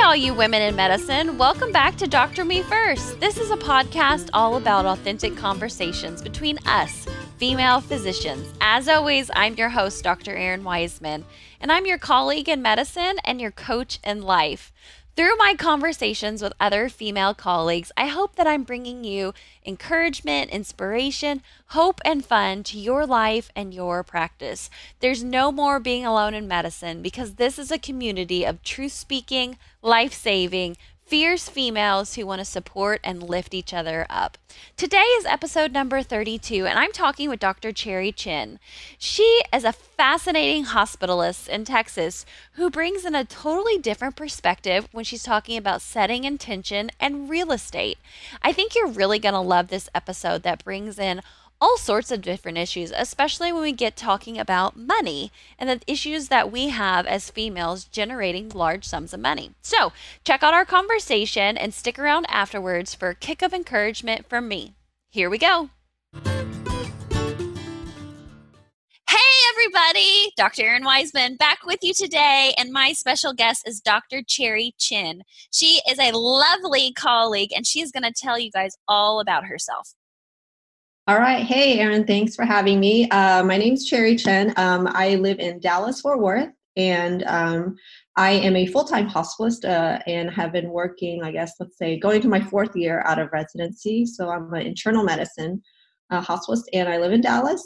all you women in medicine. Welcome back to Dr. Me First. This is a podcast all about authentic conversations between us, female physicians. As always, I'm your host, Dr. Erin Wiseman, and I'm your colleague in medicine and your coach in life. Through my conversations with other female colleagues, I hope that I'm bringing you encouragement, inspiration, hope, and fun to your life and your practice. There's no more being alone in medicine because this is a community of truth-speaking, life-saving, fierce females who want to support and lift each other up. Today is episode number 32, and I'm talking with Dr. Chen. She is a fascinating hospitalist in Texas who brings in a totally different perspective when she's talking about setting intention and real estate. I think you're really going to love this episode that brings in all sorts of different issues, especially when we get talking about money and the issues that we have as females generating large sums of money. So check out our conversation and stick around afterwards for a kick of encouragement from me. Here we go. Hey everybody, Dr. Erin Wiseman back with you today, and my special guest is Dr. Chen. She is a lovely colleague, and she is going to tell you guys all about herself. All right. Hey, Erin, thanks for having me. My name's Chen. I live in Dallas, Fort Worth, and I am a full-time hospitalist and have been working, going to my fourth year out of residency. So I'm an internal medicine hospitalist, and I live in Dallas.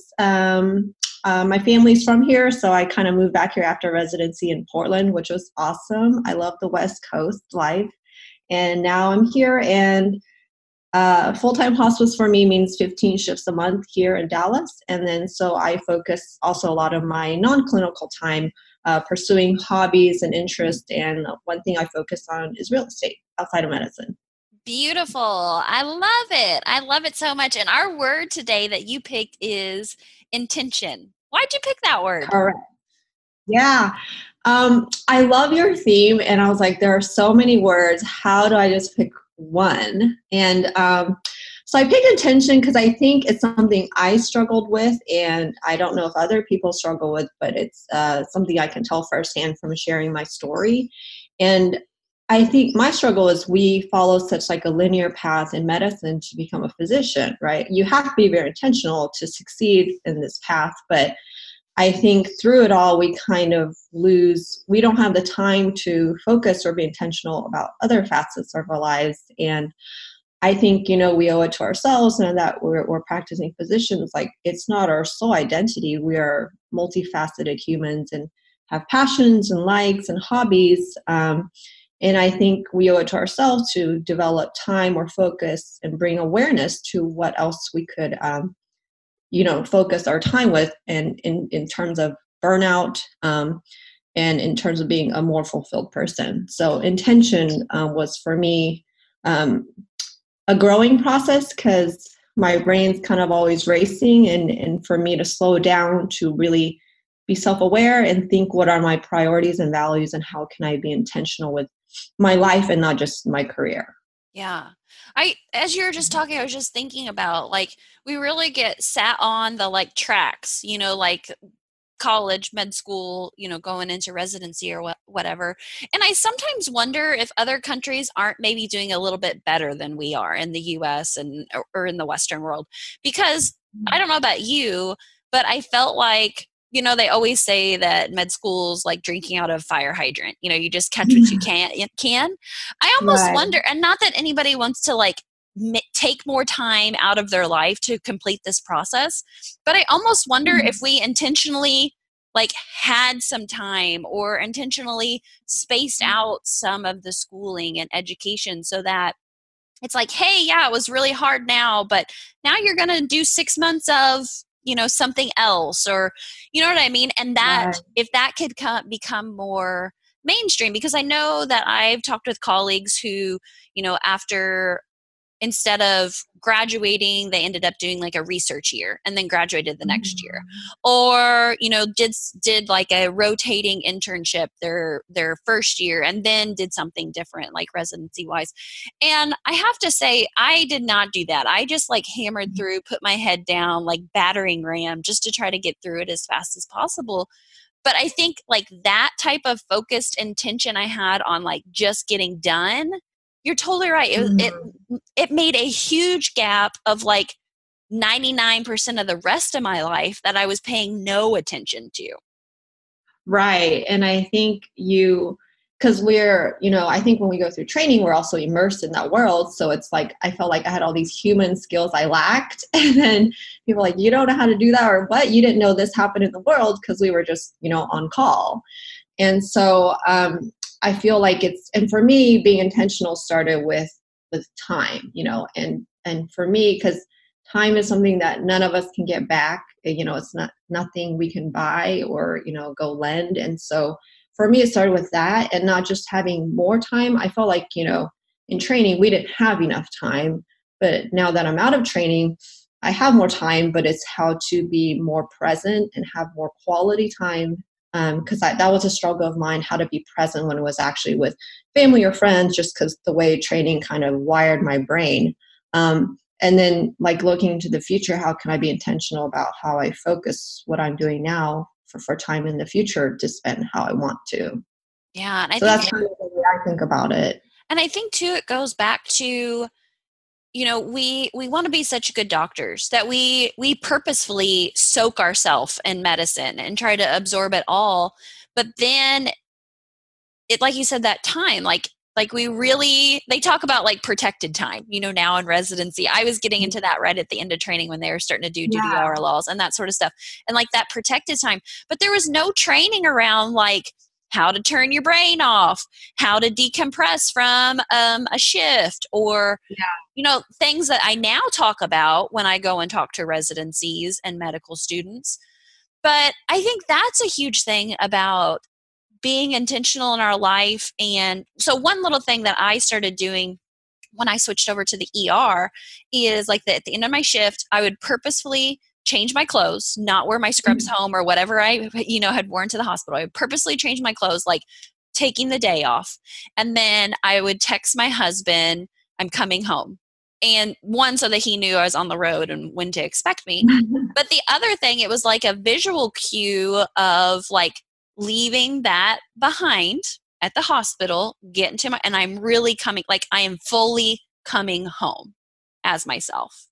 My family's from here, so I kind of moved back here after residency in Portland, which was awesome. I love the West Coast life, and now I'm here, and full-time hospice for me means 15 shifts a month here in Dallas. And then so I focus also a lot of my non-clinical time pursuing hobbies and interests. And one thing I focus on is real estate outside of medicine. Beautiful. I love it. I love it so much. And our word today that you picked is intention. Why'd you pick that word? Correct. Yeah. I love your theme. And I was like, there are so many words. How do I just pick one? And so I picked intention because I think it's something I struggled with, and I don't know if other people struggle with, but it's something I can tell firsthand from sharing my story. And I think my struggle is we follow such like a linear path in medicine to become a physician, right? You have to be very intentional to succeed in this path, but I think through it all, we kind of we don't have the time to focus or be intentional about other facets of our lives. And I think, we owe it to ourselves and that we're practicing physicians. Like, it's not our sole identity. We are multifaceted humans and have passions and likes and hobbies. And I think we owe it to ourselves to develop time or focus and bring awareness to what else we could focus our time with, and in terms of burnout and in terms of being a more fulfilled person. So intention was for me a growing process because my brain's kind of always racing, and for me to slow down to really be self-aware and think what are my priorities and values and how can I be intentional with my life and not just my career. Yeah. As you were just talking, I was just thinking about, like, we really get sat on the tracks, like college, med school, going into residency or whatever. And I sometimes wonder if other countries aren't maybe doing a little bit better than we are in the US or in the Western world, because I don't know about you, but I felt like, they always say that med school's like drinking out of a fire hydrant. You just catch what you can. I almost wonder, and not that anybody wants to take more time out of their life to complete this process, but I almost wonder if we intentionally had some time or intentionally spaced out some of the schooling and education so that it's like, hey, yeah, it was really hard now, but now you're going to do 6 months of something else, or you know what I mean? And that if that could become more mainstream, because I know that I've talked with colleagues who, after instead of graduating, they ended up doing like a research year and then graduated the next year, or did like a rotating internship their first year and then did something different, like residency wise. And I have to say, I did not do that. I just hammered through, put my head down like battering ram, just to try to get through it as fast as possible. But I think like that type of focused intention I had on like just getting done, you're totally right. Mhm. It made a huge gap of like 99% of the rest of my life that I was paying no attention to. Right. And I think because I think when we go through training, we're also immersed in that world. So it's like, I felt like I had all these human skills I lacked. And then people are like, you don't know how to do that or what? You didn't know this happened in the world because we were just, on call. And so I feel like and for me, being intentional started with time, and for me, because time is something that none of us can get back. It's not nothing we can buy or, go lend. And so for me, it started with that and not just having more time. I felt like, in training, we didn't have enough time. But now that I'm out of training, I have more time, but it's how to be more present and have more quality time. Because that was a struggle of mine, how to be present when it was actually with family or friends, just because the way training kind of wired my brain. And then like looking into the future, how can I be intentional about how I focus what I'm doing now for time in the future to spend how I want to. Yeah, and I So think that's kind of the way I think about it. too it goes back to, we want to be such good doctors that we purposefully soak ourselves in medicine and try to absorb it all. But then it, like you said, that time, like we really, they talk about like protected time, now in residency. I was getting into that right at the end of training when they were starting to do duty Yeah. hour laws and that sort of stuff, and like that protected time. But there was no training around like how to turn your brain off, how to decompress from a shift, or things that I now talk about when I go and talk to residencies and medical students. But I think that's a huge thing about being intentional in our life. And so, one little thing that I started doing when I switched over to the ER is like at the end of my shift, I would purposefully change my clothes, not wear my scrubs home or whatever I, had worn to the hospital. I would purposely change my clothes, like taking the day off. And then I would text my husband, I'm coming home. And one, so that he knew I was on the road and when to expect me. But the other thing, it was like a visual cue of like leaving that behind at the hospital, get into and I'm really coming, like I am fully coming home as myself.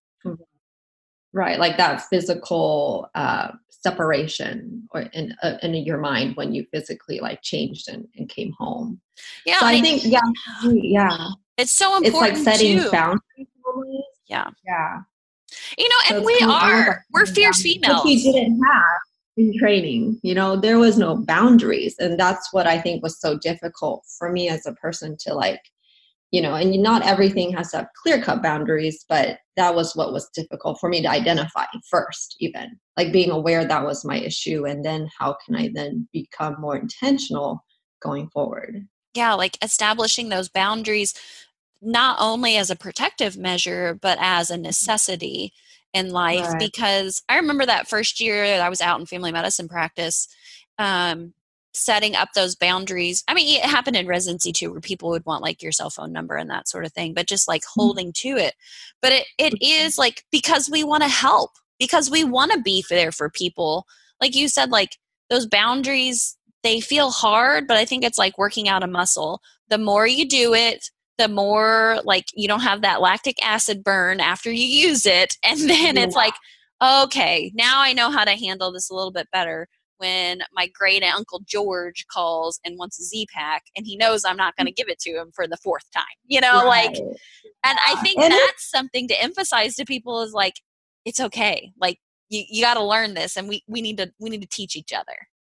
Right, like that physical separation or in your mind when you physically like changed and came home. Yeah, So and I think, yeah, it's so it's like important setting too. boundaries almost. Yeah. Yeah. And So it's we kind of, I love are. that We're setting fierce boundaries, which we females. didn't have in training. There was no boundaries. And that's what I think was so difficult for me as a person to like, and not everything has to have clear cut boundaries, but that was what was difficult for me to identify first, even like being aware that was my issue. And then how can I then become more intentional going forward? Yeah, like establishing those boundaries not only as a protective measure, but as a necessity in life. Right. Because I remember that first year that I was out in family medicine practice, um, setting up those boundaries. I mean, it happened in residency too, where people would want like your cell phone number and that sort of thing, but just like holding to it. But it is like because we want to help, because we want to be there for people. Like you said, like those boundaries, they feel hard, but I think it's like working out a muscle. The more you do it, the more like you don't have that lactic acid burn after you use it. And then Yeah. it's like, okay, now I know how to handle this a little bit better when my great uncle George calls and wants a Z pack and he knows I'm not going to give it to him for the fourth time, like, Right. and I think And that's something to emphasize to people is like, it's okay. Like you got to learn this, and we need to teach each other.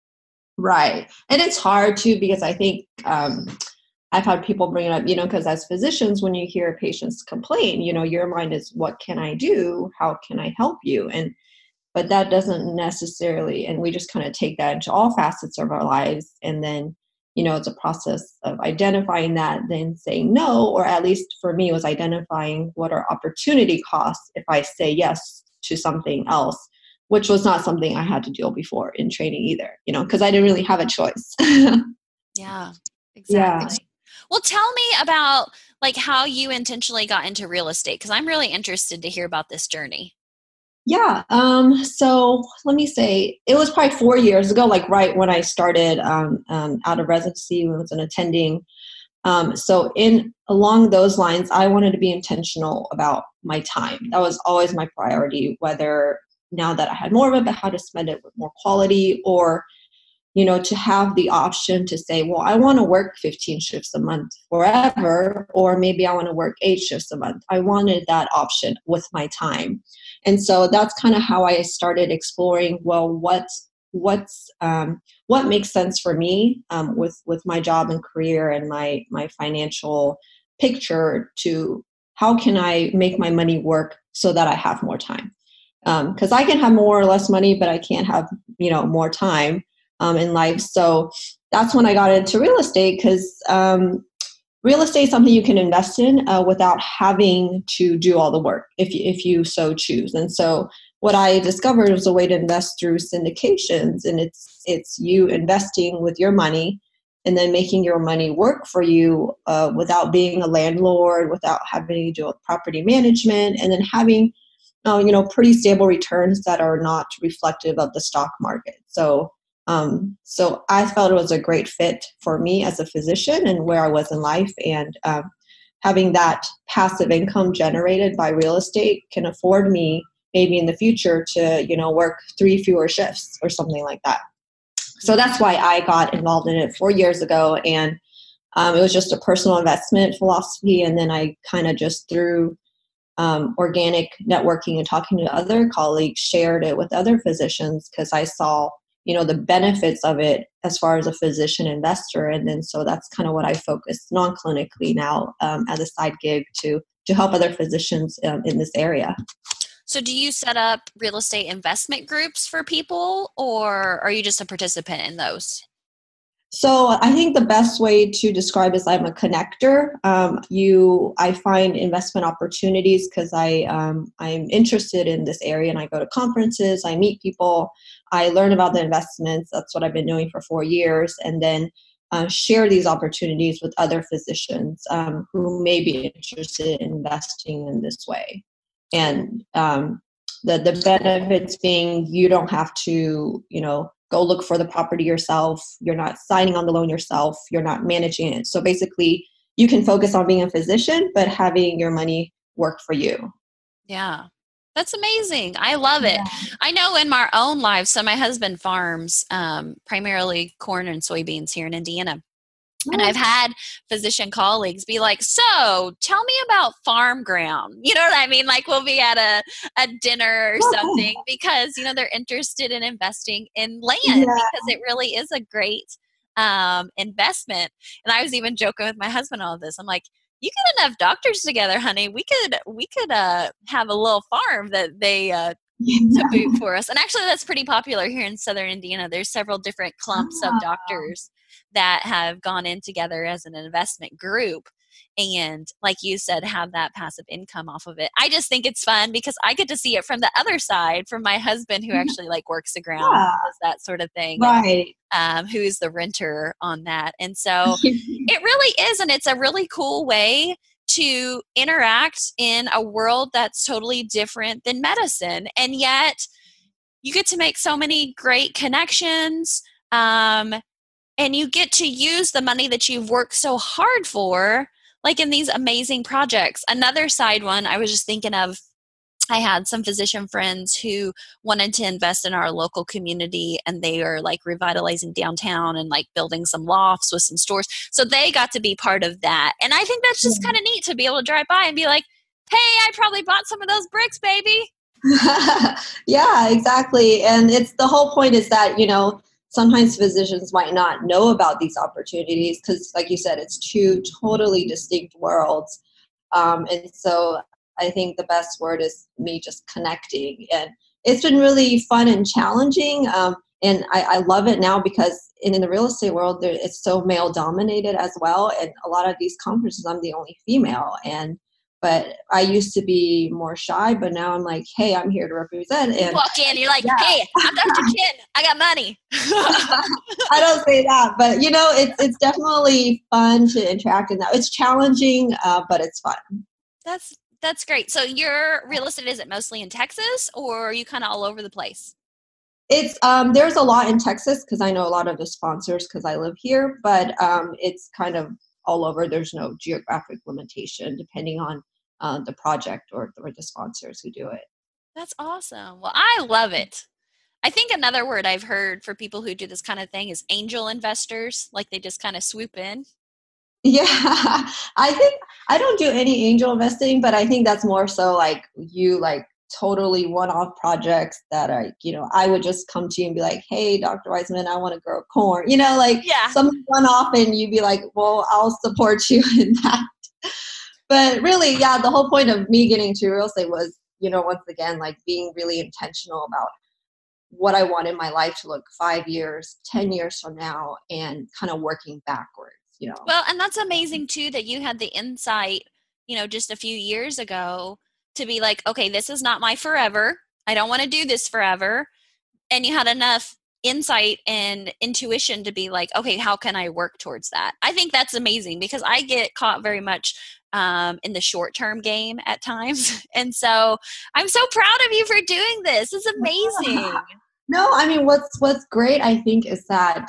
right. And it's hard too, because I think I've had people bring it up, because as physicians, when you hear patients complain, your mind is, what can I do? How can I help you? But that doesn't necessarily, and we just kind of take that into all facets of our lives. And then, it's a process of identifying that, then saying no, or at least for me, was identifying what are opportunity costs if I say yes to something else, which was not something I had to deal before in training either, because I didn't really have a choice. Yeah, Yeah. exactly. Well, tell me about like how you intentionally got into real estate, because I'm really interested to hear about this journey. Yeah. So let me say, it was probably 4 years ago, like right when I started out of residency, when I was an attending. So in along those lines, I wanted to be intentional about my time. That was always my priority, whether now that I had more of it, but how to spend it with more quality, or to have the option to say, well, I want to work 15 shifts a month forever, or maybe I want to work 8 shifts a month. I wanted that option with my time. And so that's kind of how I started exploring, well, what makes sense for me with my job and career and my financial picture, to how can I make my money work so that I have more time? Because I can have more or less money, but I can't have more time in life. So that's when I got into real estate, because real estate is something you can invest in without having to do all the work if you so choose. And so what I discovered was a way to invest through syndications, and it's you investing with your money and then making your money work for you without being a landlord, without having to do a property management, and then having pretty stable returns that are not reflective of the stock market. So I felt it was a great fit for me as a physician and where I was in life. And having that passive income generated by real estate can afford me maybe in the future to, work 3 fewer shifts or something like that. So that's why I got involved in it 4 years ago. And it was just a personal investment philosophy. And then I kind of just through organic networking and talking to other colleagues, shared it with other physicians, because I saw, the benefits of it as far as a physician investor. And then so that's kind of what I focus non-clinically now as a side gig to help other physicians in this area. So do you set up real estate investment groups for people, or are you just a participant in those? So I think the best way to describe is I'm a connector. I find investment opportunities because I'm interested in this area, and I go to conferences, I meet people, I learn about the investments. That's what I've been doing for 4 years, and then share these opportunities with other physicians who may be interested in investing in this way. And the benefits being, you don't have to go look for the property yourself. You're not signing on the loan yourself. You're not managing it. So basically, you can focus on being a physician, but having your money work for you. Yeah. That's amazing. I love it. Yeah. I know in my own life, so my husband farms primarily corn and soybeans here in Indiana. And I've had physician colleagues be like, so tell me about farm ground. You know what I mean? Like we'll be at a dinner or something because, they're interested in investing in land Yeah. because it really is a great investment. And I was even joking with my husband all of this. I'm like, you get enough doctors together, honey. We could have a little farm that they to boot for us. And actually, that's pretty popular here in Southern Indiana. There's several different clumps of doctors that have gone in together as an investment group. And like you said, have that passive income off of it. I just think it's fun because I get to see it from the other side, from my husband who actually like works the ground, Yeah. does that sort of thing, Right. and who is the renter on that. And so it really is, and it's a really cool way to interact in a world that's totally different than medicine. And yet you get to make so many great connections. And you get to use the money that you've worked so hard for, like in these amazing projects. Another side one I was just thinking of, I had some physician friends who wanted to invest in our local community, and they are like revitalizing downtown and like building some lofts with some stores. So they got to be part of that. And I think that's just kind of neat to be able to drive by and be like, hey, I probably bought some of those bricks, baby. Yeah, exactly. And it's the whole point is that, sometimes physicians might not know about these opportunities because, like you said, it's two totally distinct worlds. And so I think the best word is me just connecting. And it's been really fun and challenging. And I love it now because in the real estate world, it's so male dominated as well. And a lot of these conferences, I'm the only female. But I used to be more shy, but now I'm like, hey, I'm here to represent. You And walk in, you're like, yeah. hey, I'm Dr. Chen. I got money. I don't say that, but it's definitely fun to interact in that. It's challenging, but it's fun. That's That's great. So your real estate, is it mostly in Texas or are you kind of all over the place? It's there's a lot in Texas because I know a lot of the sponsors because I live here, but it's kind of all over. There's no geographic limitation depending on the project or the sponsors who do it. That's awesome. Well, I love it. I think another word I've heard for people who do this kind of thing is angel investors, like they just kind of swoop in. Yeah, I think I don't do any angel investing, but I think that's more so like you like totally one-off projects that are, I would just come to you and be like, hey, Dr. Weisman, I want to grow corn, like Yeah. some one-off and you'd be like, well, I'll support you in that. But really, yeah, the whole point of me getting to real estate was, once again, like being really intentional about what I want in my life to look 5 years, 10 years from now, and kind of working backwards. Well, and that's amazing too that you had the insight, just a few years ago to be like, okay, this is not my forever. I don't want to do this forever. And you had enough insight and intuition to be like, okay, how can I work towards that? I think that's amazing because I get caught very much in the short term game at times. And so I'm so proud of you for doing this. It's amazing. No, I mean what's great I think is that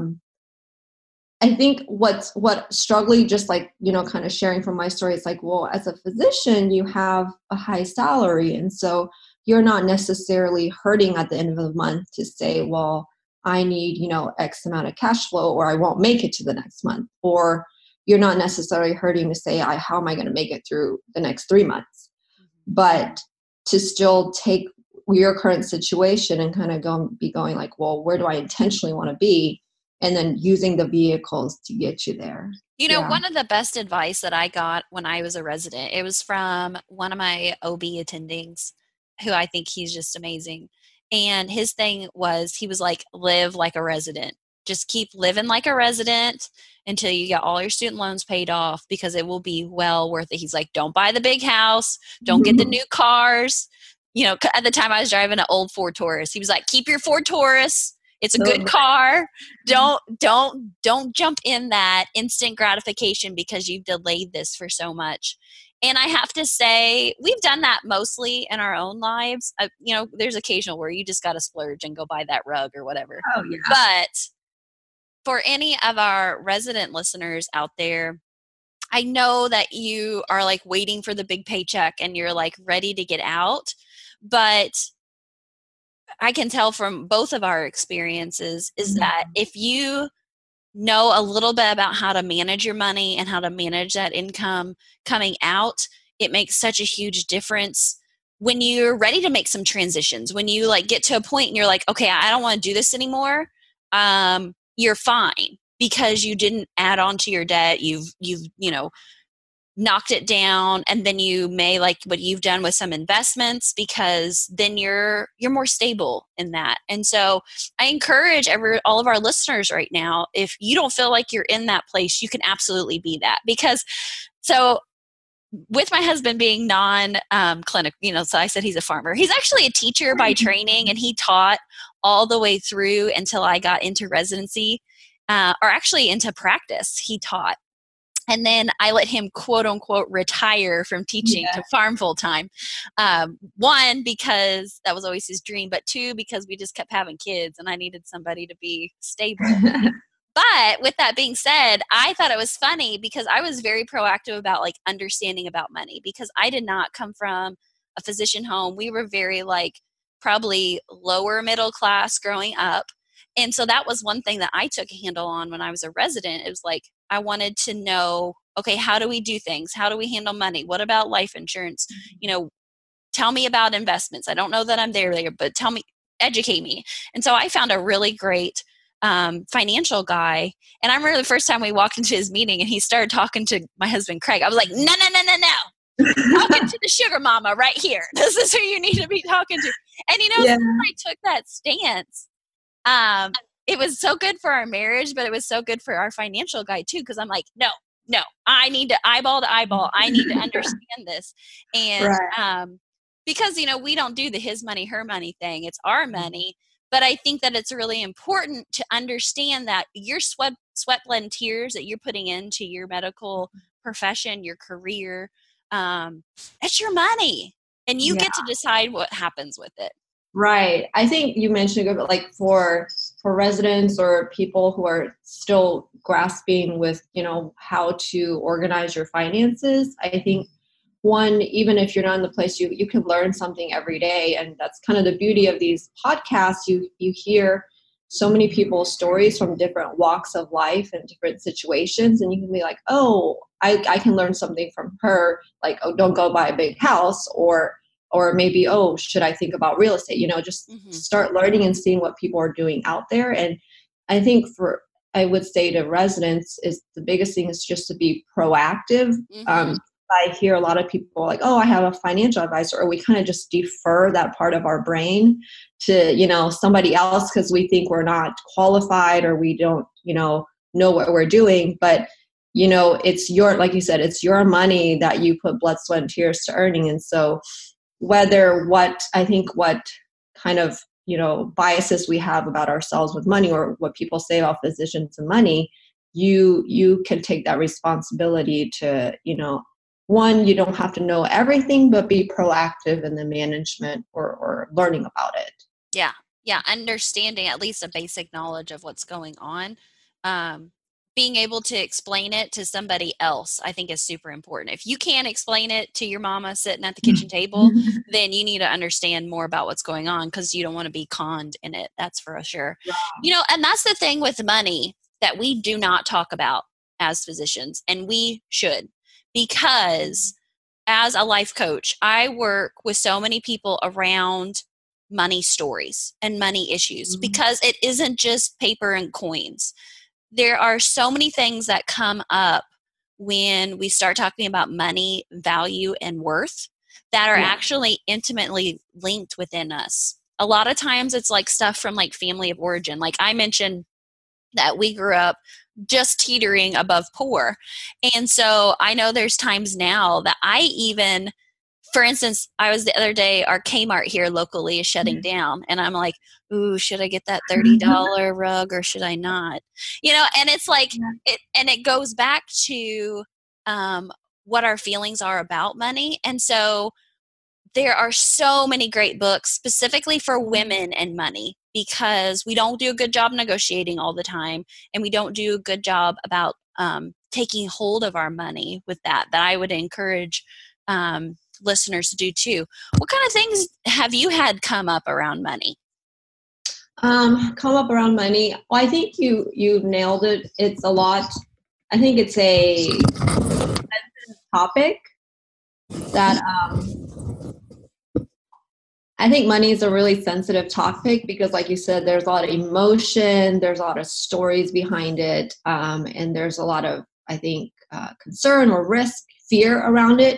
I think what struggling just like kind of sharing from my story, it's like, well, as a physician you have a high salary, and so you're not necessarily hurting at the end of the month to say, well, I need X amount of cash flow or I won't make it to the next month, or you're not necessarily hurting to say, how am I going to make it through the next 3 months, but to still take your current situation and kind of be going like, well, where do I intentionally want to be? And then using the vehicles to get you there. Yeah. One of the best advice that I got when I was a resident, it was from one of my OB attendings, who I think he's just amazing. And his thing was, he was like, live like a resident. Just keep living like a resident until you get all your student loans paid off because it will be well worth it. He's like, don't buy the big house, don't get the new cars. At the time I was driving an old Ford Taurus. He was like, keep your Ford Taurus. It's a good car. Don't jump in that instant gratification because you've delayed this for so much. And I have to say, we've done that mostly in our own lives. There's occasional where you just got to splurge and go buy that rug or whatever. Oh yeah. But for any of our resident listeners out there, I know that you are like waiting for the big paycheck and you're like ready to get out. But I can tell from both of our experiences is that if you know a little bit about how to manage your money and how to manage that income coming out, it makes such a huge difference when you're ready to make some transitions. When you like get to a point and you're like, okay, I don't want to do this anymore. You're fine because you didn't add on to your debt. You've knocked it down, and then you may like what you've done with some investments because then you're more stable in that. And so I encourage all of our listeners right now, if you don't feel like you're in that place, you can absolutely be that. Because so with my husband being non-clinic, so I said he's a farmer. He's actually a teacher by training, and he taught all the way through until I got into residency, or actually into practice. He taught. And then I let him quote unquote retire from teaching to farm full time. One, because that was always his dream, but two, because we just kept having kids and I needed somebody to be stable. But with that being said, I thought it was funny because I was very proactive about like understanding about money because I did not come from a physician home. We were very like probably lower middle class growing up. And so that was one thing that I took a handle on when I was a resident. It was like, I wanted to know, okay, how do we do things? How do we handle money? What about life insurance? Tell me about investments. I don't know that I'm there, but tell me, educate me. And so I found a really great financial guy. And I remember the first time we walked into his meeting and he started talking to my husband, Craig. I was like, no, no, no, no, no. Talking to the sugar mama right here. This is who you need to be talking to. And since I took that stance, it was so good for our marriage, but it was so good for our financial guy too. Cause I'm like, no, I need to eyeball to eyeball. I need to understand this. And, because, we don't do the his money, her money thing. It's our money. But I think that it's really important to understand that your sweat, blend tears that you're putting into your medical profession, your career, it's your money and you Yeah. get to decide what happens with it. Right. I think you mentioned like for residents or people who are still grasping with, how to organize your finances. I think one, even if you're not in the place, you can learn something every day. And that's kind of the beauty of these podcasts. You hear so many people's stories from different walks of life and different situations. And you can be like, oh, I can learn something from her. Like, oh, don't go buy a big house, or maybe, oh, should I think about real estate? Just Mm-hmm. start learning and seeing what people are doing out there. And I think I would say to residents is the biggest thing is just to be proactive. Mm-hmm. I hear a lot of people like, oh, I have a financial advisor, or we kind of just defer that part of our brain to, somebody else because we think we're not qualified or we don't, know what we're doing. But, it's like you said, it's your money that you put blood, sweat, and tears to earning. And so what kind of, biases we have about ourselves with money or what people say about physicians and money, you can take that responsibility to, one, you don't have to know everything, but be proactive in the management or learning about it. Yeah. Yeah. Understanding at least a basic knowledge of what's going on. Um, Being able to explain it to somebody else, I think is super important. If you can't explain it to your mama sitting at the kitchen table, then you need to understand more about what's going on because you don't want to be conned in it. That's for sure. And that's the thing with money that we do not talk about as physicians, and we should, because as a life coach, I work with so many people around money stories and money issues because it isn't just paper and coins. There are so many things that come up when we start talking about money, value, and worth that are actually intimately linked within us. A lot of times it's like stuff from like family of origin. Like I mentioned that we grew up just teetering above poor. And so I know there's times now that I even, for instance, I was the other day, our Kmart here locally is shutting down. And I'm like, ooh, should I get that $30 rug or should I not? And it's like, it goes back to what our feelings are about money. And so there are so many great books specifically for women and money because we don't do a good job negotiating all the time, and we don't do a good job about taking hold of our money with that I would encourage listeners to do too. What kind of things have you had come up around money? Come up around money. Well, I think you nailed it. It's a lot. I think it's a topic that I think money is a really sensitive topic because, like you said, there's a lot of emotion, there's a lot of stories behind it, and there's a lot of, I think, concern or risk, fear around it.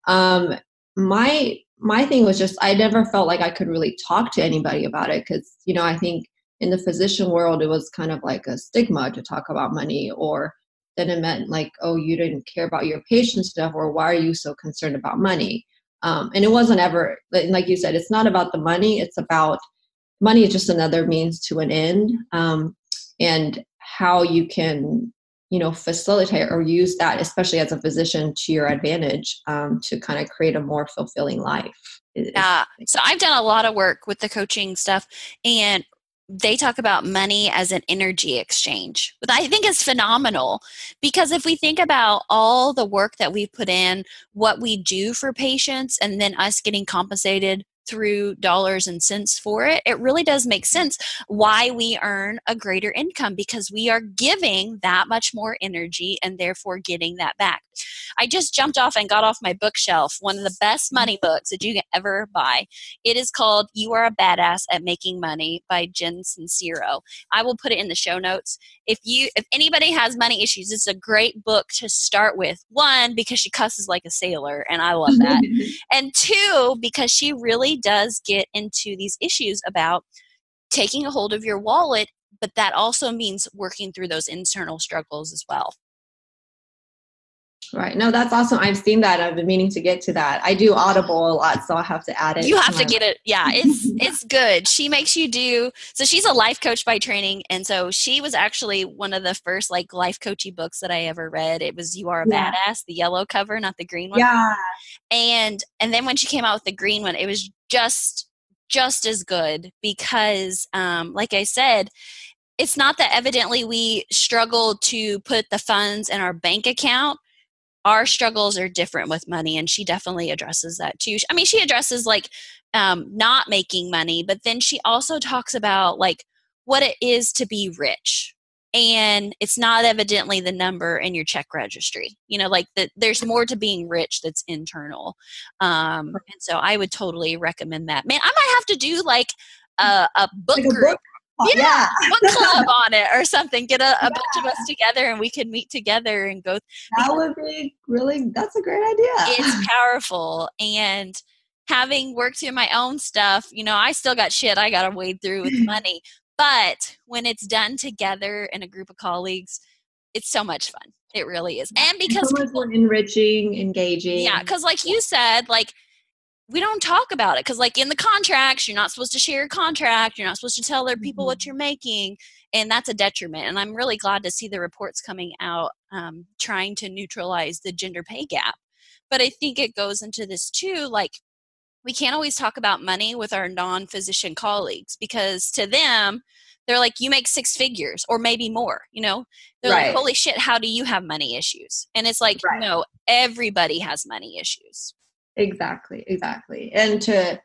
My thing was just I never felt like I could really talk to anybody about it because, I think in the physician world, it was kind of like a stigma to talk about money, or then it meant like, oh, you didn't care about your patient stuff, or why are you so concerned about money? And it wasn't ever, like you said, it's not about the money. It's about money is just another means to an end, and how you can, facilitate or use that, especially as a physician, to your advantage, to kind of create a more fulfilling life. Yeah. So I've done a lot of work with the coaching stuff, and they talk about money as an energy exchange, but I think it's phenomenal because if we think about all the work that we've put in, what we do for patients, and then us getting compensated through dollars and cents for it, it really does make sense why we earn a greater income because we are giving that much more energy and therefore getting that back. I just jumped off and got off my bookshelf one of the best money books that you can ever buy. It is called You Are a Badass at Making Money by Chen Sincero. I will put it in the show notes. If anybody has money issues, it's a great book to start with. One, because she cusses like a sailor, and I love that. And two, because she really does get into these issues about taking a hold of your wallet, but that also means working through those internal struggles as well. Right. No, that's awesome. I've seen that. I've been meaning to get to that. I do Audible a lot, so I'll have to add You it to have to my. get it. Yeah, it's good. She makes you do. So she's a life coach by training, and so she was actually one of the first like life coachy books that I ever read. It was "You Are a Yeah. Badass," the yellow cover, not the green one. Yeah. And then when she came out with the green one, it was just as good because, like I said, it's not that evidently we struggle to put the funds in our bank account. Our struggles are different with money, and she definitely addresses that too. I mean, she addresses like not making money, but then she also talks about like what it is to be rich, and it's not evidently the number in your check registry. You know, like that there's more to being rich that's internal. And so I would totally recommend that. Man, I might have to do like a book Like a group. book. Yeah, Yeah. book club on it or something. Get a bunch of us together and we can meet together and go That because would be really, that's a great idea. it's powerful. And having worked through my own stuff, I still got shit I got to wade through with money. But when it's done together in a group of colleagues, it's so much fun. It really is. And And so because much people, more enriching, yeah, engaging. because like you said, like we don't talk about it because like in the contracts you're not supposed to share your contract, you're not supposed to tell other people what Mhm. you're making, and that's a detriment. And I'm really glad to see the reports coming out, trying to neutralize the gender pay gap. But I think it goes into this too, like we can't always talk about money with our non-physician colleagues because to them they're like, you make six figures or maybe more, they're like, Right. holy shit, how do you have money issues? And it's like, Right. no, everybody has money issues. Exactly. Exactly. And to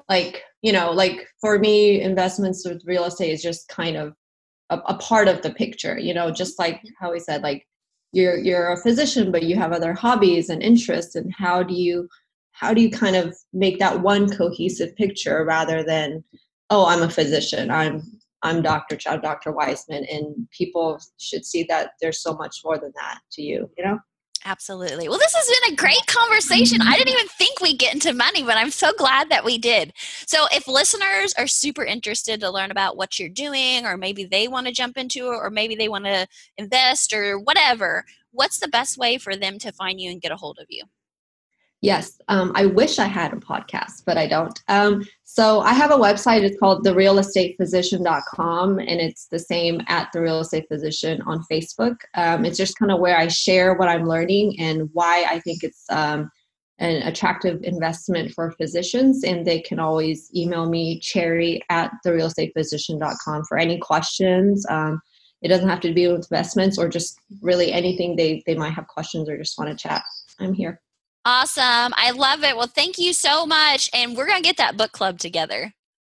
like for me, investments with real estate is just kind of a part of the picture, just like how we said, like you're a physician, but you have other hobbies and interests. And how do you kind of make that one cohesive picture rather than, oh, I'm a physician. I'm Dr. Chow, Dr. Weissman, and people should see that there's so much more than that to you. Absolutely. Well, this has been a great conversation. I didn't even think we'd get into money, but I'm so glad that we did. So, if listeners are super interested to learn about what you're doing, or maybe they want to jump into it, or maybe they want to invest or whatever, what's the best way for them to find you and get a hold of you? Yes, I wish I had a podcast, but I don't. So I have a website. It's called therealestatephysician.com, and it's the same at The Real Estate Physician on Facebook. It's just kind of where I share what I'm learning and why I think it's an attractive investment for physicians. And they can always email me, Cherry at therealestatephysician.com, for any questions. It doesn't have to be with investments or just really anything they might have questions or just want to chat. I'm here. Awesome. I love it. Well, thank you so much. And we're going to get that book club together.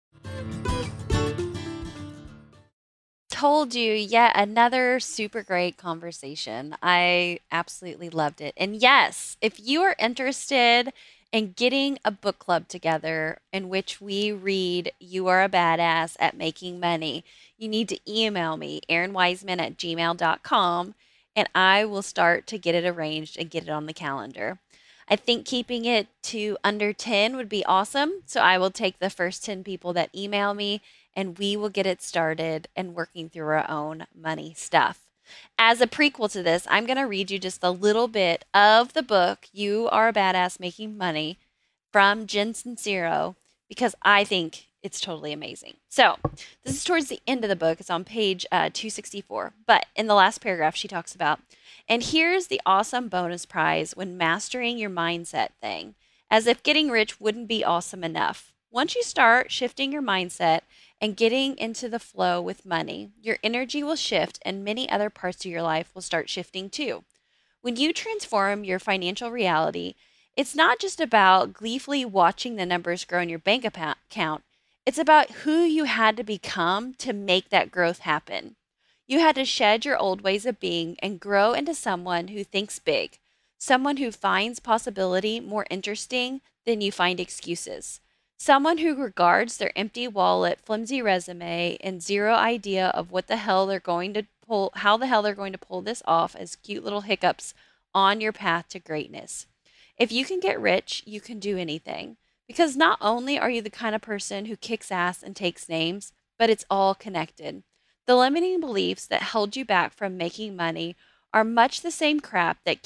Told you, yet another super great conversation. I absolutely loved it. And yes, if you are interested in getting a book club together in which we read You Are a Badass at Making Money, you need to email me, erinweisman@gmail.com, and I will start to get it arranged and get it on the calendar. I think keeping it to under 10 would be awesome. So I will take the first 10 people that email me and we will get it started and working through our own money stuff. As a prequel to this, I'm going to read you just a little bit of the book, You Are a Badass Making Money, from Jen Sincero, because I think it's totally amazing. So, this is towards the end of the book. It's on page 264. But in the last paragraph, she talks about, and here's the awesome bonus prize when mastering your mindset thing, as if getting rich wouldn't be awesome enough. Once you start shifting your mindset and getting into the flow with money, your energy will shift and many other parts of your life will start shifting too. When you transform your financial reality, it's not just about gleefully watching the numbers grow in your bank account. It's about who you had to become to make that growth happen. You had to shed your old ways of being and grow into someone who thinks big, someone who finds possibility more interesting than you find excuses, someone who regards their empty wallet, flimsy resume, and zero idea of what the hell they're going to pull, how the hell they're going to pull this off as cute little hiccups on your path to greatness. If you can get rich, you can do anything. Because not only are you the kind of person who kicks ass and takes names, but it's all connected. The limiting beliefs that held you back from making money are much the same crap that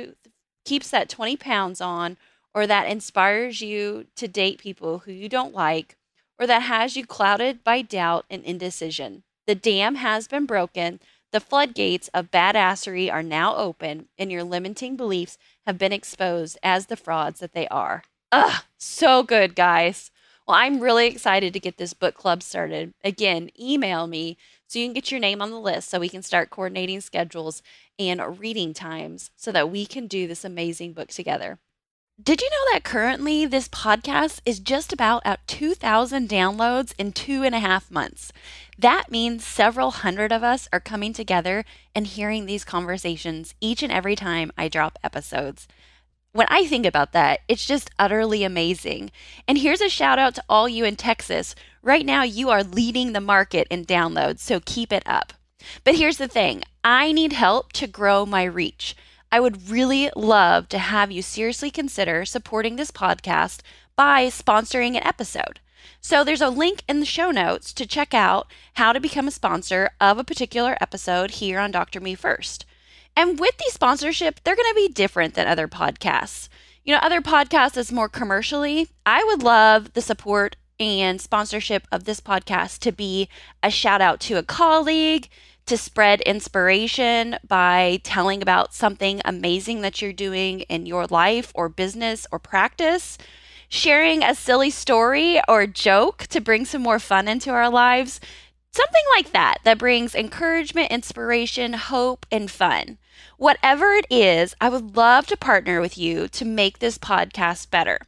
keeps that 20 pounds on, or that inspires you to date people who you don't like, or that has you clouded by doubt and indecision. The dam has been broken. The floodgates of badassery are now open, and your limiting beliefs have been exposed as the frauds that they are. Ugh, so good, guys. Well, I'm really excited to get this book club started. Again, email me so you can get your name on the list so we can start coordinating schedules and reading times so that we can do this amazing book together. Did you know that currently this podcast is just about at 2,000 downloads in 2.5 months? That means several hundred of us are coming together and hearing these conversations each and every time I drop episodes. When I think about that, it's just utterly amazing. And here's a shout out to all you in Texas. Right now, you are leading the market in downloads, so keep it up. But here's the thing, I need help to grow my reach. I would really love to have you seriously consider supporting this podcast by sponsoring an episode. So there's a link in the show notes to check out how to become a sponsor of a particular episode here on Dr. Me First. And with these sponsorship, they're going to be different than other podcasts. You know, other podcasts is more commercially. I would love the support and sponsorship of this podcast to be a shout out to a colleague, to spread inspiration by telling about something amazing that you're doing in your life or business or practice, sharing a silly story or joke to bring some more fun into our lives. Something like that brings encouragement, inspiration, hope, and fun. Whatever it is, I would love to partner with you to make this podcast better.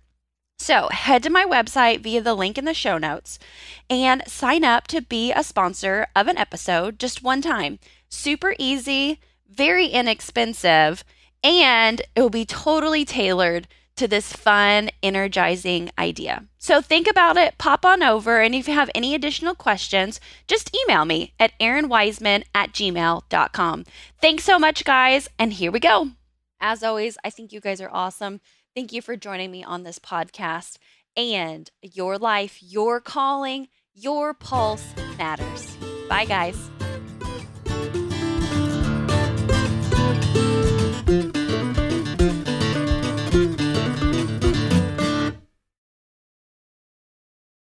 So head to my website via the link in the show notes and sign up to be a sponsor of an episode just one time. Super easy, very inexpensive, and it will be totally tailored to this fun, energizing idea. So think about it, pop on over, and if you have any additional questions, just email me at erinwiseman@gmail.com. Thanks so much, guys, and here we go. As always, I think you guys are awesome. Thank you for joining me on this podcast. And your life, your calling, your pulse matters. Bye, guys.